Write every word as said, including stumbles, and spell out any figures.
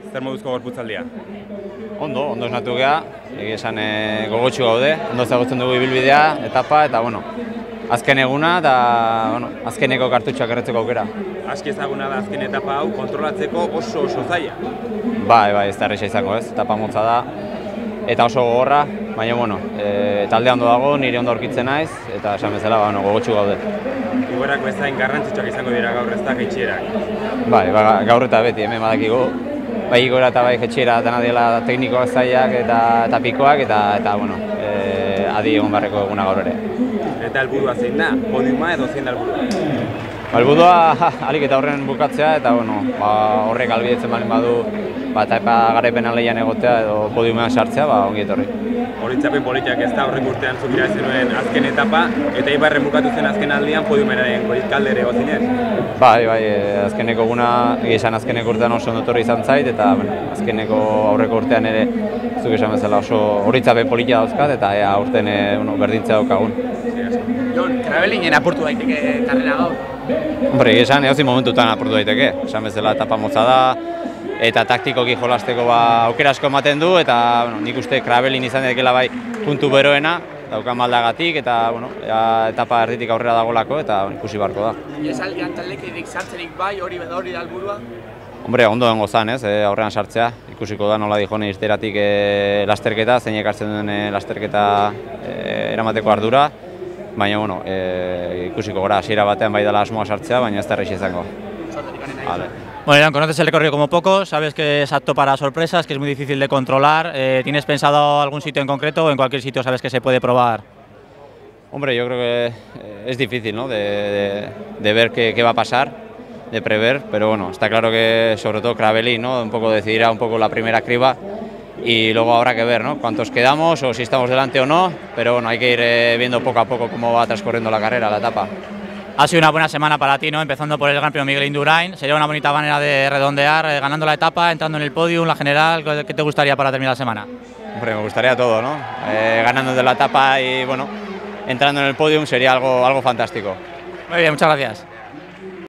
zer moduzko gorputzaldia? Ondo, ondo esnatu geha, egia esan e, gogotsu gaude, ondo ezagutzen dugu ibilbidea, etapa, eta bueno, azken eguna eta bueno, azkeneko kartutxoak erretzeko aukera. Aski ezaguna da azken etapa hau kontrolatzeko oso oso zaila. Bai, bai, ez da erresa izango ez, etapa motza da, eta oso gogorra, baina bueno, e, talde ondo dago, nire ondo aurkitzen naiz, eta esan bezala ba, bueno, gogotsu gaude. Igoerak bezain garrantzitsuak izango dira gaur ez da jaitsierak. Bai, ba, gaur eta beti, hemen badakigu, bai igoera eta bai jaitsiera dena dela teknikoak zailak eta, eta pikoak, eta, eta bueno, e, adi egon barreko eguna gaur ere. Eta helburua zein da? Podiuma edo zein da helburua? Helburua ahalik eta horren bukatzea, eta bueno, ba, horrek ahalbidetzen baldin badu ba, eta garaipena lehian egotea edo podiumean sartzea, ba, ongi etorri. Horitzapen politiak ez da horrek urtean zukira zenuen azken etapa, eta Ibarren bukatu zen azken aldian podiumaren kaldere gozinen. Bai, bai, azkeneko guna, esan azkeneko urtean oso ondotorri izan zait, eta bueno, azkeneko aurreko urtean ere zuk esan bezala oso horitzapen politia dauzkat, eta ea urten e, bueno, berdintzea daukagun. Jon, Krabelinen apurtu daiteke karrera gaur? Hombre, esan edozein momentutan apurtu daiteke, esan bezala etapa motza da, eta taktikoki jolasteko ba, aukera asko ematen du, eta bueno, nik uste Krabelin izan daikela bai puntu beroena, daukan maldagatik, eta bueno, ja, etapa erditik aurrera dagolako, eta bueno, ikusi barko da. Iesaldian taldekidik sartzerik bai, hori hori da helburua? Hombre, ondo dengo zan, ez, e, aurrean sartzea, ikusiko da nola dijone irteratik e, lasterketa, zeinek hartzen duen e, lasterketa e, eramateko ardura, baina bueno, e, ikusiko gora, hasiera batean bai dela asmoa sartzea, baina ez da errexi izango. Vale. Bueno, Irán, conoces el recorrido como poco, sabes que es apto para sorpresas, que es muy difícil de controlar. Eh, ¿Tienes pensado algún sitio en concreto o en cualquier sitio sabes que se puede probar? Hombre, yo creo que es difícil, ¿no? de, de, de ver qué, qué va a pasar, de prever, pero bueno, está claro que sobre todo Krabelin, ¿no? Un poco decidirá un poco la primera criba y luego habrá que ver, ¿no? Cuántos quedamos o si estamos delante o no, pero bueno, hay que ir eh, viendo poco a poco cómo va transcurriendo la carrera, la etapa. Ha sido una buena semana para ti, ¿no? Empezando por el Gran Premio Miguel Indurain. Sería una bonita manera de redondear, eh, ganando la etapa, entrando en el podium, la general. ¿Qué te gustaría para terminar la semana? Hombre, me gustaría todo, ¿no? Eh, ganando de la etapa y bueno, entrando en el podium sería algo, algo fantástico. Muy bien, muchas gracias.